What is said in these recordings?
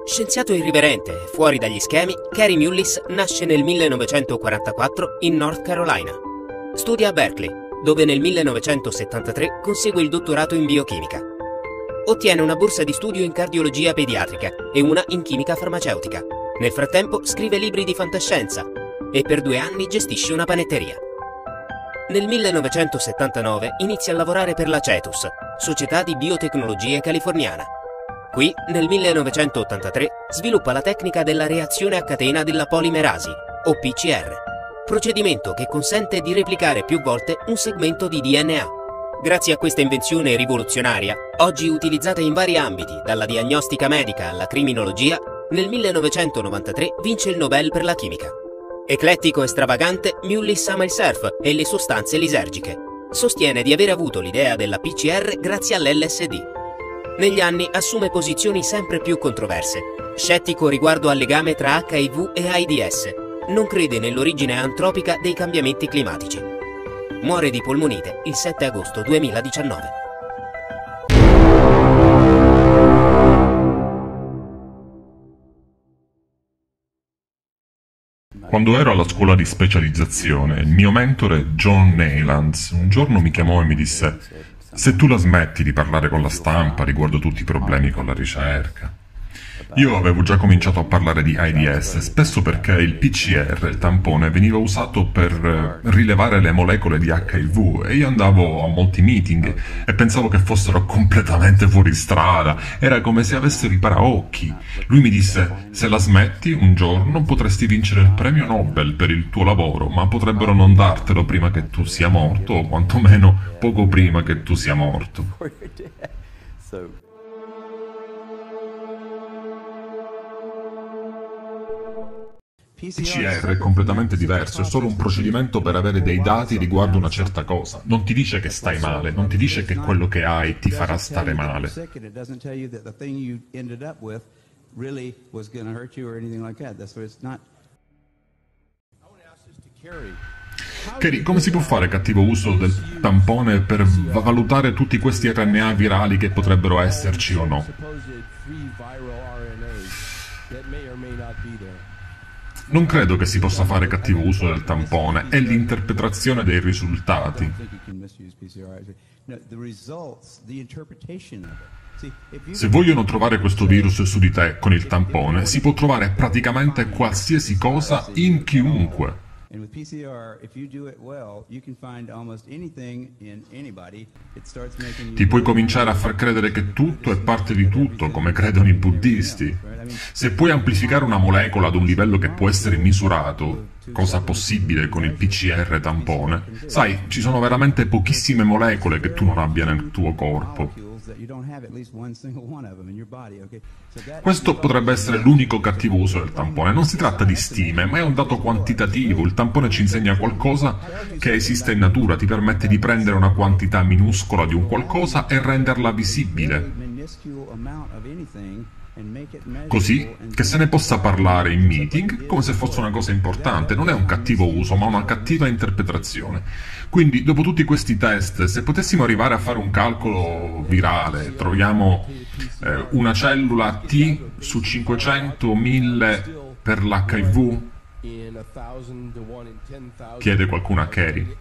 Scienziato irriverente e fuori dagli schemi, Kary Mullis nasce nel 1944 in North Carolina. Studia a Berkeley, dove nel 1973 consegue il dottorato in biochimica. Ottiene una borsa di studio in cardiologia pediatrica e una in chimica farmaceutica. Nel frattempo scrive libri di fantascienza e per 2 anni gestisce una panetteria. Nel 1979 inizia a lavorare per la Cetus, società di biotecnologie californiana. Qui, nel 1983, sviluppa la tecnica della reazione a catena della polimerasi, o PCR, procedimento che consente di replicare più volte un segmento di DNA. Grazie a questa invenzione rivoluzionaria, oggi utilizzata in vari ambiti, dalla diagnostica medica alla criminologia, nel 1993 vince il Nobel per la chimica. Eclettico e stravagante, Mullis ama il surf e le sostanze lisergiche. Sostiene di aver avuto l'idea della PCR grazie all'LSD. Negli anni assume posizioni sempre più controverse. Scettico riguardo al legame tra HIV e AIDS. Non crede nell'origine antropica dei cambiamenti climatici. Muore di polmonite il 7 agosto 2019. Quando ero alla scuola di specializzazione, il mio mentore John Neilands un giorno mi chiamò e mi disse: "Se tu la smetti di parlare con la stampa riguardo tutti i problemi con la ricerca". Io avevo già cominciato a parlare di AIDS, spesso perché il PCR, il tampone, veniva usato per rilevare le molecole di HIV e io andavo a molti meeting e pensavo che fossero completamente fuori strada, era come se avessero i paraocchi. Lui mi disse: "Se la smetti, un giorno potresti vincere il premio Nobel per il tuo lavoro, ma potrebbero non dartelo prima che tu sia morto, o quantomeno poco prima che tu sia morto". PCR è completamente diverso, è solo un procedimento per avere dei dati riguardo una certa cosa. Non ti dice che stai male, non ti dice che quello che hai ti farà stare male. Kary, come si può fare cattivo uso del tampone per valutare tutti questi RNA virali che potrebbero esserci o no? Non credo che si possa fare cattivo uso del tampone, è l'interpretazione dei risultati. Se vogliono trovare questo virus su di te con il tampone, si può trovare praticamente qualsiasi cosa in chiunque. Ti puoi cominciare a far credere che tutto è parte di tutto, come credono i buddisti. Se puoi amplificare una molecola ad un livello che può essere misurato, cosa possibile con il PCR tampone, sai, ci sono veramente pochissime molecole che tu non abbia nel tuo corpo. Questo potrebbe essere l'unico cattivo uso del tampone. Non si tratta di stime, ma è un dato quantitativo. Il tampone ci insegna qualcosa che esiste in natura, ti permette di prendere una quantità minuscola di un qualcosa e renderla visibile, così che se ne possa parlare in meeting come se fosse una cosa importante. Non è un cattivo uso, ma una cattiva interpretazione. Quindi, dopo tutti questi test, se potessimo arrivare a fare un calcolo virale, troviamo una cellula T su 500, 1000 per l'HIV? Chiede qualcuno a Kary.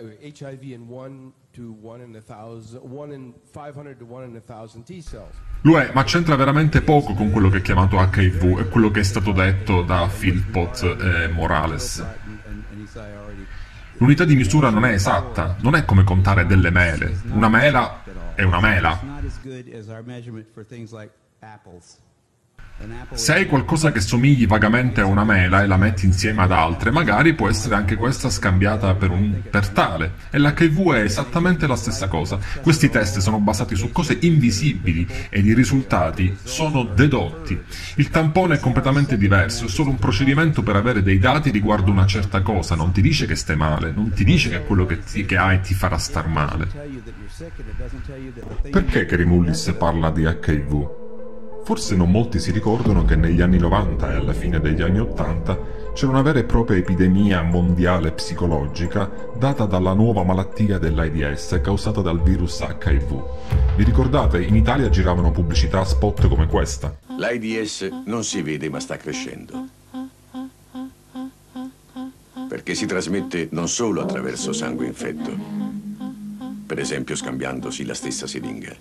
Ma c'entra veramente poco con quello che è chiamato HIV e quello che è stato detto da Philpott e Morales. L'unità di misura non è esatta, non è come contare delle mele. Una mela è una mela. Se hai qualcosa che somigli vagamente a una mela e la metti insieme ad altre, magari può essere anche questa scambiata per tale. E l'HIV è esattamente la stessa cosa. Questi test sono basati su cose invisibili ed i risultati sono dedotti. Il tampone è completamente diverso, è solo un procedimento per avere dei dati riguardo una certa cosa. Non ti dice che stai male, non ti dice che quello che hai ti farà star male. Perché Kary Mullis parla di HIV? Forse non molti si ricordano che negli anni 90 e alla fine degli anni 80 C'è una vera e propria epidemia mondiale psicologica data dalla nuova malattia dell'AIDS causata dal virus HIV. Vi ricordate? In Italia giravano pubblicità spot come questa. L'AIDS non si vede ma sta crescendo. Perché si trasmette non solo attraverso sangue infetto, per esempio scambiandosi la stessa siringa.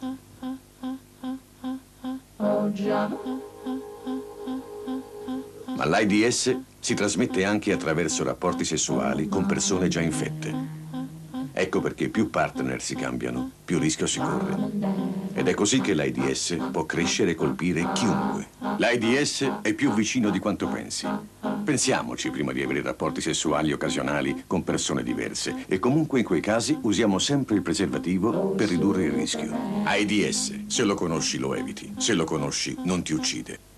Ma l'AIDS si trasmette anche attraverso rapporti sessuali con persone già infette. Ecco perché più partner si cambiano, più rischio si corre. Ed è così che l'AIDS può crescere e colpire chiunque. L'AIDS è più vicino di quanto pensi. Pensiamoci prima di avere rapporti sessuali occasionali con persone diverse. E comunque in quei casi usiamo sempre il preservativo per ridurre il rischio. AIDS, se lo conosci lo eviti, se lo conosci non ti uccide.